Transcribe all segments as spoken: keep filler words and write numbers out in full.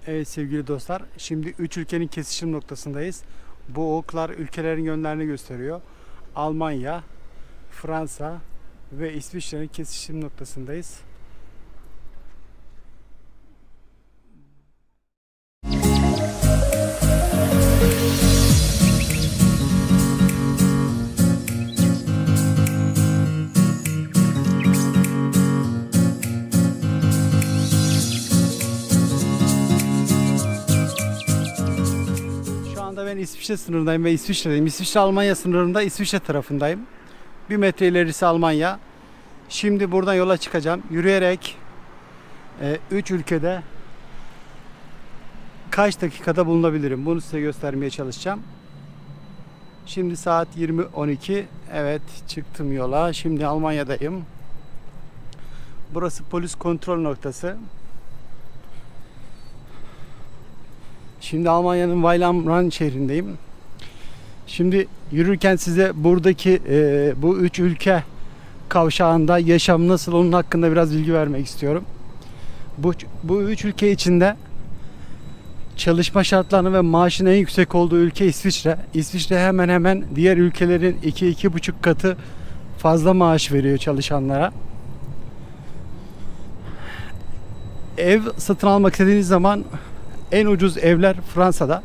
Evet sevgili dostlar, şimdi üç ülkenin kesişim noktasındayız. Bu oklar ülkelerin yönlerini gösteriyor. Almanya, Fransa ve İsviçre'nin kesişim noktasındayız. Ben İsviçre sınırındayım ve İsviçre'deyim. İsviçre Almanya sınırında, İsviçre tarafındayım. Bir metre ilerisi Almanya. Şimdi buradan yola çıkacağım. Yürüyerek üç ülkede kaç dakikada bulunabilirim? Bunu size göstermeye çalışacağım. Şimdi saat yirmi on iki. Evet, çıktım yola. Şimdi Almanya'dayım. Burası polis kontrol noktası. Şimdi Almanya'nın Weil am Rhein şehrindeyim. Şimdi yürürken size buradaki e, bu üç ülke kavşağında yaşam nasıl, onun hakkında biraz bilgi vermek istiyorum. Bu, bu üç ülke içinde çalışma şartlarının ve maaşın en yüksek olduğu ülke İsviçre. İsviçre hemen hemen diğer ülkelerin iki iki buçuk katı fazla maaş veriyor çalışanlara. Ev satın almak istediğiniz zaman en ucuz evler Fransa'da.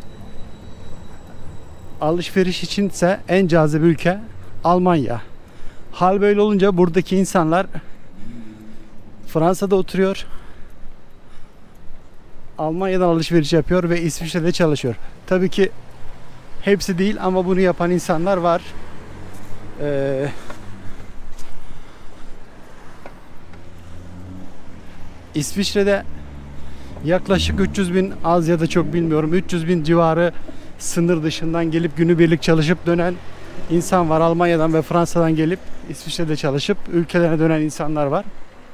Alışveriş içinse en cazip ülke Almanya. Hal böyle olunca buradaki insanlar Fransa'da oturuyor, Almanya'dan alışveriş yapıyor ve İsviçre'de çalışıyor. Tabii ki hepsi değil ama bunu yapan insanlar var. Ee, İsviçre'de yaklaşık üç yüz bin, az ya da çok bilmiyorum, üç yüz bin civarı sınır dışından gelip günübirlik çalışıp dönen insan var. Almanya'dan ve Fransa'dan gelip İsviçre'de çalışıp ülkelerine dönen insanlar var.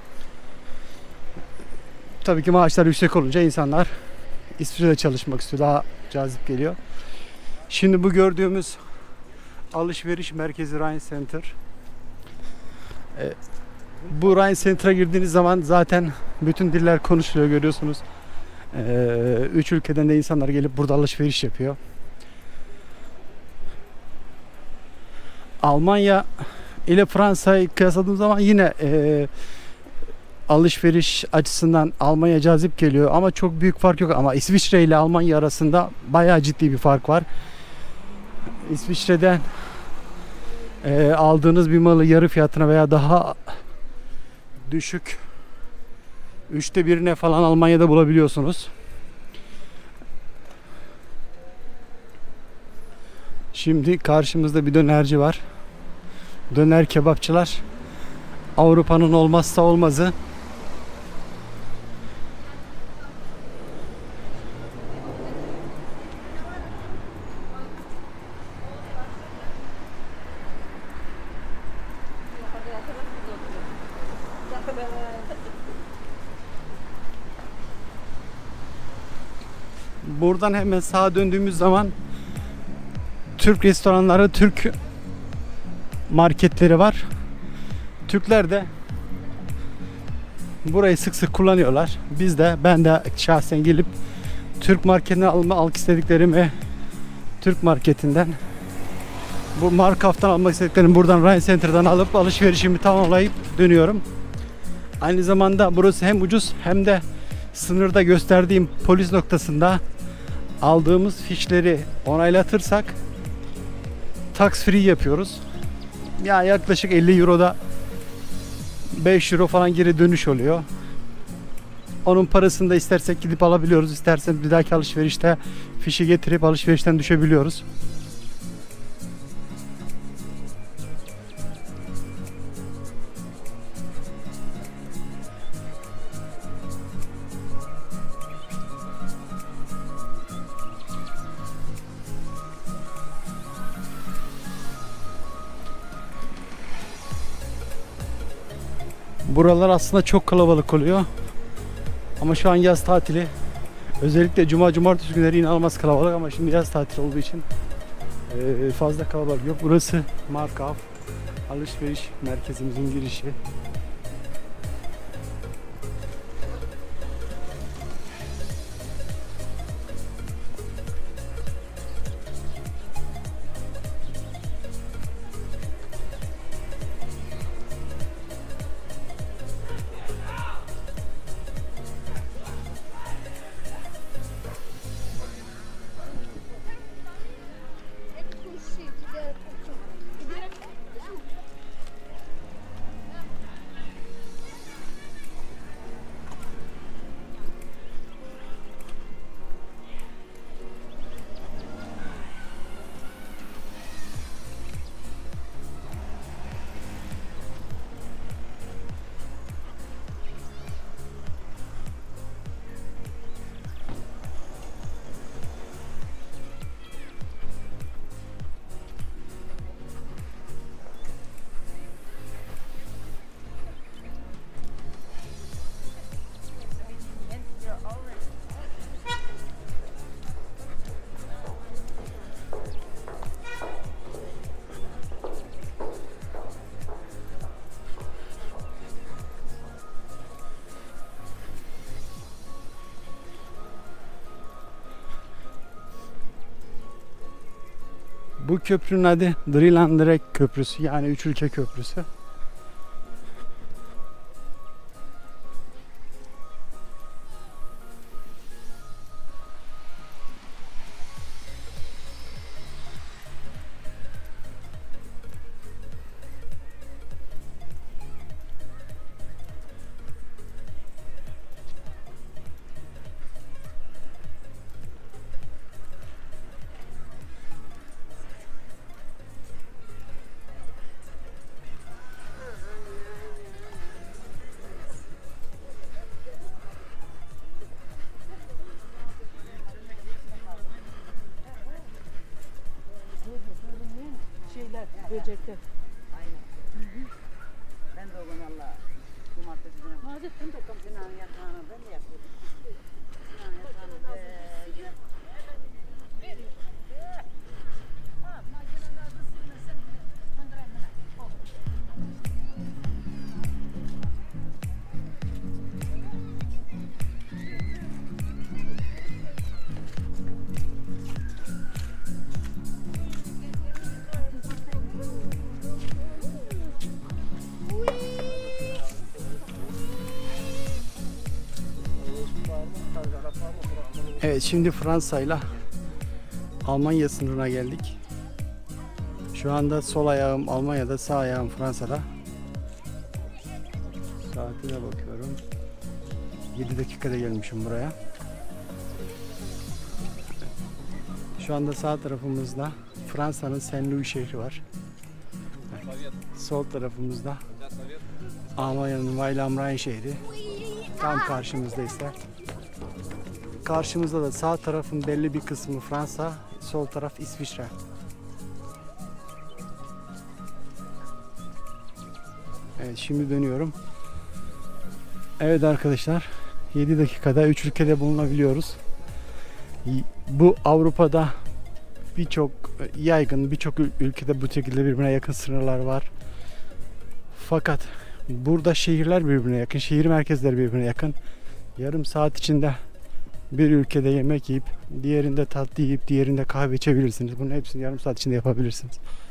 Tabii ki maaşlar yüksek olunca insanlar İsviçre'de çalışmak istiyor. Daha cazip geliyor. Şimdi bu gördüğümüz alışveriş merkezi Rhein Center. Ee, bu Rhein Center'a girdiğiniz zaman zaten bütün diller konuşuluyor, görüyorsunuz. Ee, üç ülkeden de insanlar gelip burada alışveriş yapıyor. Almanya ile Fransa'yı kıyasladığım zaman yine e, alışveriş açısından Almanya cazip geliyor ama çok büyük fark yok. Ama İsviçre ile Almanya arasında bayağı ciddi bir fark var. İsviçre'den e, aldığınız bir malı yarı fiyatına veya daha düşük üçte birine falan Almanya'da bulabiliyorsunuz. Şimdi karşımızda bir dönerci var. Döner kebapçılar Avrupa'nın olmazsa olmazı. Buradan hemen sağa döndüğümüz zaman Türk restoranları, Türk marketleri var. Türkler de burayı sık sık kullanıyorlar. Biz de, ben de şahsen gelip Türk marketine alma, almak istediklerimi Türk marketinden, bu Markaf'tan almak istediklerimi buradan Rhein Center'dan alıp alışverişimi tamamlayıp dönüyorum. Aynı zamanda burası hem ucuz hem de sınırda gösterdiğim polis noktasında aldığımız fişleri onaylatırsak tax free yapıyoruz. Ya yaklaşık elli euroda beş euro falan geri dönüş oluyor. Onun parasını da istersek gidip alabiliyoruz. İsterseniz bir dahaki alışverişte fişi getirip alışverişten düşebiliyoruz. Buralar aslında çok kalabalık oluyor. Ama şu an yaz tatili. Özellikle cuma, cumartesi günleri inanılmaz kalabalık ama şimdi yaz tatili olduğu için fazla kalabalık yok. Burası Markaf alışveriş merkezimizin girişi. Bu köprünün adı Drilandrake Köprüsü, yani üç ülke köprüsü. Şeyler, böcekler. Aynen. Ben de o gün Allah cumartesi günü Mazettin de tam binanın yatağını ben de yapıyordum. Binanın yatağını böyle. Evet, şimdi Fransa'yla Almanya sınırına geldik. Şu anda sol ayağım Almanya'da, sağ ayağım Fransa'da. Saatine bakıyorum. yedi dakikada gelmişim buraya. Şu anda sağ tarafımızda Fransa'nın Saint-Louis şehri var. Sol tarafımızda Almanya'nın Weil am Rhein şehri. Tam karşımızda ise. Karşımızda da sağ tarafın belli bir kısmı Fransa, sol taraf İsviçre. Evet, şimdi dönüyorum. Evet arkadaşlar, yedi dakikada üç ülkede bulunabiliyoruz. Bu Avrupa'da birçok yaygın, birçok ülkede bu şekilde birbirine yakın sınırlar var. Fakat burada şehirler birbirine yakın, şehir merkezleri birbirine yakın. Yarım saat içinde bir ülkede yemek yiyip, diğerinde tatlı yiyip, diğerinde kahve içebilirsiniz. Bunun hepsini yarım saat içinde yapabilirsiniz.